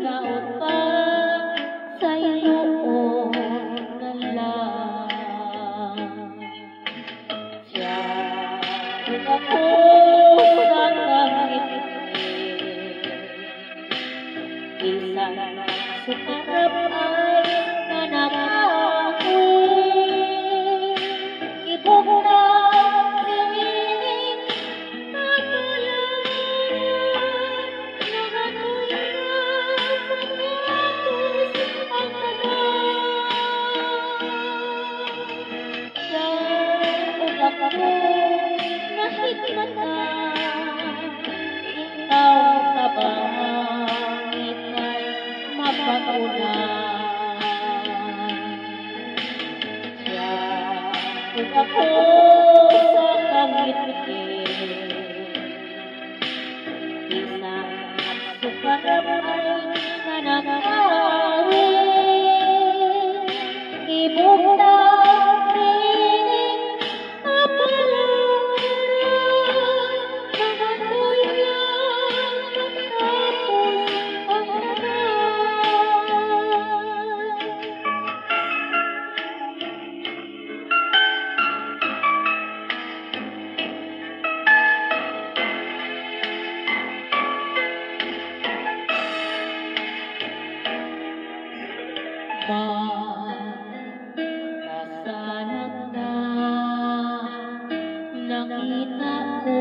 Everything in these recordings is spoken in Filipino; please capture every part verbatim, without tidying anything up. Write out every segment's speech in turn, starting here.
hinaot pa sa iyong nalang. Siya kung ako sa kangit isang sukarap ay nanangawin. Ibog na piling kapalaran, nanganguyan matapos ang tanan. Siya kung ako nahigmatan, ikaw na ba mapagunan? Siya kung ako sa kangit-ngit, isang sukarap ay nanangawin. Ibog na piling kapalaran, nanganguyan matapos ang Masasanag na nakita ko,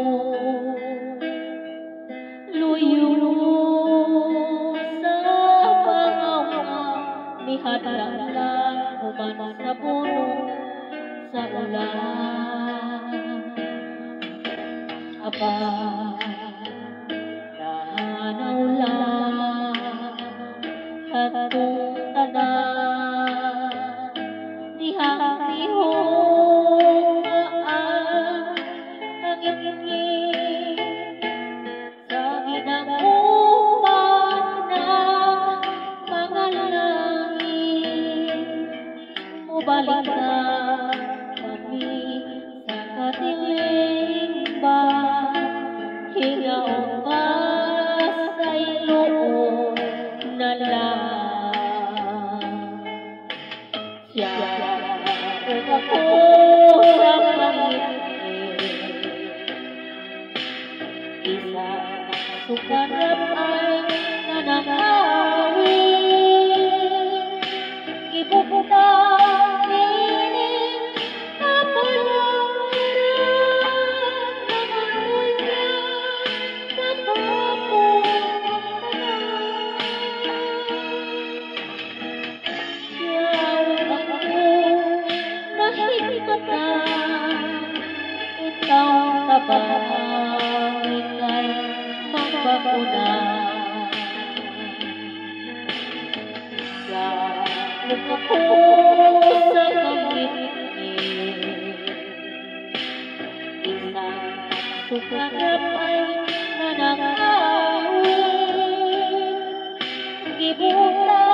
luyo sa pangawa, mihadlang lang human sa puno sa ulan. Aba, nahanaw lang katong tanan, dihang-dihong maan ang ngit-ngit sa ginagumang ng mga langit. Mubalik na kami sa katiling ba, hingaon pa sa iyong nalang. Siya kung ako sa kangit-ngit, isang sukarap ay nanangawin. Ibog na piling kapalaran, nanganguyan matapos ang tanan. Siya kung ako nahigmatan, ikaw na ba ika'y mapagunan? Siya kung ako sa kangit-ngit, isang sukarap ay nanangawin. Ibog na